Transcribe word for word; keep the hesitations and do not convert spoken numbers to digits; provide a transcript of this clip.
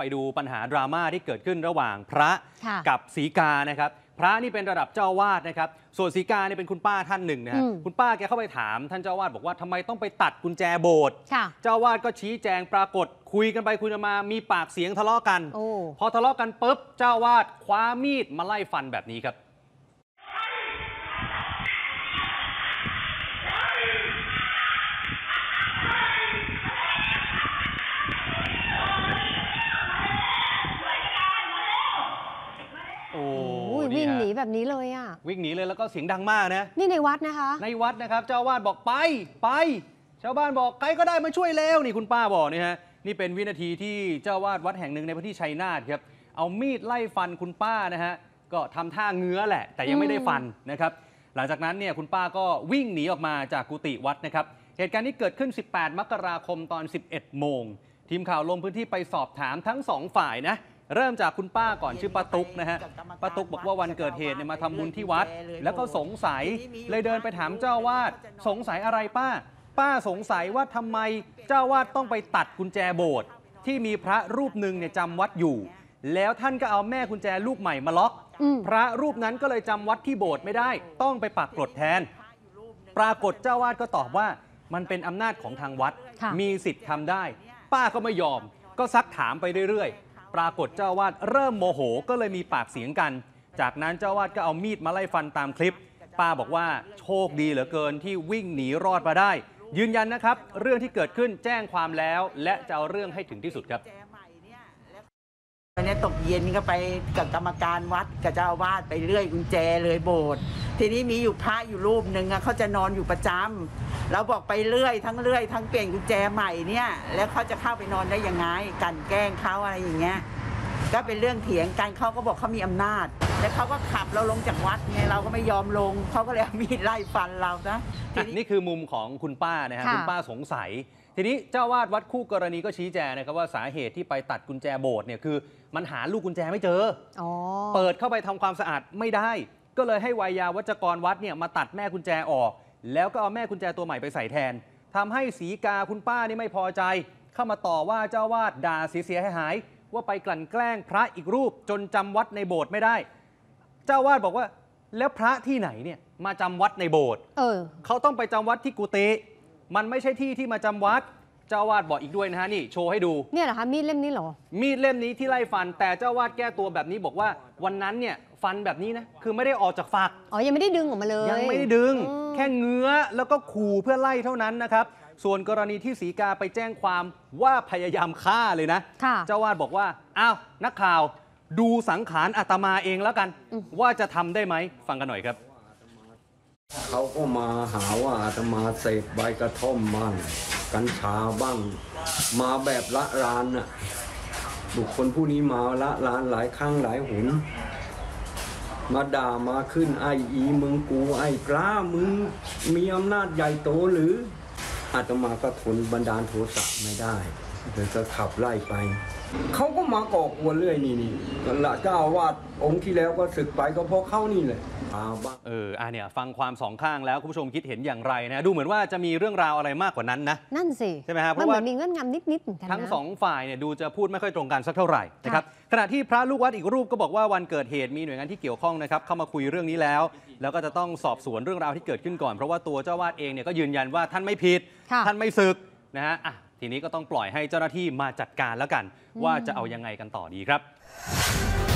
ดูปัญหาดราม่าที่เกิดขึ้นระหว่างพระกับศรีกานะครับพระนี่เป็นระดับเจ้าวาดนะครับส่วนศรีกาเนี่ยเป็นคุณป้าท่านหนึ่งนะฮะคุณป้าแกเข้าไปถามท่านเจ้าวาดบอกว่าทำไมต้องไปตัดกุญแจโบสถ์เจ้าวาดก็ชี้แจงปรากฏคุยกันไปคุยกันมามีปากเสียงทะเลาะกันพอทะเลาะกันปุ๊บเจ้าวาดคว้ามีดมาไล่ฟันแบบนี้ครับโอ้วิ่งหนีแบบนี้เลยอ่ะวิ่งหนีเลยแล้วก็เสียงดังมากนะนี่ในวัดนะคะในวัดนะครับเจ้าวาดบอกไปไปชาวบ้านบอกใครก็ได้มาช่วยเร็วนี่คุณป้าบอกนี่ฮะนี่เป็นวินาทีที่เจ้าวาดวัดแห่งหนึ่งในพื้นที่ชัยนาทครับเอามีดไล่ฟันคุณป้านะฮะก็ทำท่าเงื้อแหละแต่ยังไม่ได้ฟันนะครับหลังจากนั้นเนี่ยคุณป้าก็วิ่งหนีออกมาจากกุฏิวัดนะครับเหตุการณ์นี้เกิดขึ้นสิบแปดมกราคมตอนสิบเอ็ดโมงทีมข่าวลงพื้นที่ไปสอบถามทั้งสองฝ่ายนะเริ่มจากคุณป้าก่อนชื่อป้าตุ๊กนะฮะป้าตุ๊กบอกว่าวันเกิดเหตุเนี่ยมาทำบุญที่วัดแล้วก็สงสัยเลยเดินไปถามเจ้าวาดสงสัยอะไรป้าป้าสงสัยว่าทำไมเจ้าวาดต้องไปตัดกุญแจโบสถ์ที่มีพระรูปหนึ่งเนี่ยจำวัดอยู่แล้วท่านก็เอาแม่กุญแจลูกใหม่มาล็อกพระรูปนั้นก็เลยจำวัดที่โบสถ์ไม่ได้ต้องไปปักกรดแทนปรากฏเจ้าวาดก็ตอบว่ามันเป็นอำนาจของทางวัดมีสิทธิ์ทำได้ป้าก็ไม่ยอมก็ซักถามไปเรื่อยๆปรากฏเจ้าวาดเริ่มโมโหก็เลยมีปากเสียงกันจากนั้นเจ้าวาดก็เอามีดมาไล่ฟันตามคลิปป้าบอกว่าโชคดีเหลือเกินที่วิ่งหนีรอดมาได้ยืนยันนะครับเรื่องที่เกิดขึ้นแจ้งความแล้วและจะเอาเรื่องให้ถึงที่สุดครับวันนี้ตกเย็นก็ไปกับกรรมการวัดกับเจ้าอาวาสไปเรื่อยกุญแจเลยโบสถ์ทีนี้มีอยู่พระอยู่รูปหนึ่งเขาจะนอนอยู่ประจำเราบอกไปเรื่อยทั้งเรื่อยทั้งเปลี่ยนกุญแจใหม่เนี่ยแล้วเขาจะเข้าไปนอนได้ยังไงกันแกล้งเขาอะไรอย่างเงี้ยก็เป็นเรื่องเถียงกันเขาก็บอกเขามีอำนาจแล้วเขาก็ขับเราลงจากวัดไงเราก็ไม่ยอมลงเขาก็เลยเอามีดไล่ฟันเรานะนี่คือมุมของคุณป้านะฮะคุณป้าสงสัยทีนี้เจ้าวาดวัดคู่กรณีก็ชี้แจงนะครับว่าสาเหตุที่ไปตัดกุญแจโบสถ์เนี่ยคือมันหาลูกกุญแจไม่เจอเปิดเข้าไปทำความสะอาดไม่ได้ก็เลยให้วัยยาวัจกรวัดเนี่ยมาตัดแม่กุญแจออกแล้วก็เอาแม่กุญแจตัวใหม่ไปใส่แทนทำให้ศรีกาคุณป้านี่ไม่พอใจเข้ามาต่อว่าเจ้าวาดด่าเสียหายๆว่าไปกลั่นแกล้งพระอีกรูปจนจำวัดในโบสถ์ไม่ได้เจ้าวาดบอกว่าแล้วพระที่ไหนเนี่ยมาจำวัดในโบสถ์ เออ เขาต้องไปจำวัดที่กุฏิมันไม่ใช่ที่ที่มาจำวัดเจ้าวาดบอกอีกด้วยนะฮะนี่โชว์ให้ดูเนี่ยเหรอคะมีดเล่มนี้เหรอมีดเล่มนี้ที่ไล่ฟันแต่เจ้าวาดแก้ตัวแบบนี้บอกว่าวันนั้นเนี่ยฟันแบบนี้นะคือไม่ได้ออกจากฝักอ๋อยังไม่ได้ดึงออกมาเลยยังไม่ได้ดึงแค่เงื้อแล้วก็ขู่เพื่อไล่เท่านั้นนะครับส่วนกรณีที่ศรีกาไปแจ้งความว่าพยายามฆ่าเลยนะเจ้าวาดบอกว่าอ้าวนักข่าวดูสังขารอาตมาเองแล้วกันว่าจะทำได้ไหมฟังกันหน่อยครับเขาก็มาหาว่าอาตมาเสพใบกระท่อมบ้างกัญชาบ้างมาแบบละลานน่ะบุคคลผู้นี้มาละลานหลายครั้งหลายหนมาด่ามาขึ้นไออีมึงกูไอ้กล้ามึงมีอำนาจใหญ่โตหรืออาตมาก็ทนบันดาลโทสะไม่ได้เลยก็ขับไล่ไปเขาก็มาก่อกวนเรื่อยนี่นี่ละเจ้าอาวาสองค์ที่แล้วก็ศึกไปก็เพราะเขานี่แหละเอออ่ะเนี่ยฟังความสองข้างแล้วคุณผู้ชมคิดเห็นอย่างไรนะดูเหมือนว่าจะมีเรื่องราวอะไรมากกว่านั้นนะนั่นสิใช่ไหมครับเพราะว่ามีเงื่อนงำนิดๆเหมือนกันทั้งสองฝ่ายเนี่ยดูจะพูดไม่ค่อยตรงกันสักเท่าไหร่นะครับขณะที่พระลูกวัดอีกรูปก็บอกว่าวันเกิดเหตุมีหน่วยงานที่เกี่ยวข้องนะครับเข้ามาคุยเรื่องนี้แล้วแล้วก็จะต้องสอบสวนเรื่องราวที่เกิดขึ้นก่อนเพราะว่าตัวเจ้าวาดเองเนี่ยก็ยืนยันว่าท่านไม่ผิดท่านไม่สึกนะฮะอ่ะทีนี้ก็ต้องปล่อยให้เจ้าหน้าที่มาจัดการแล้วกันว่าจะเอายังไงกันต่อดีครับ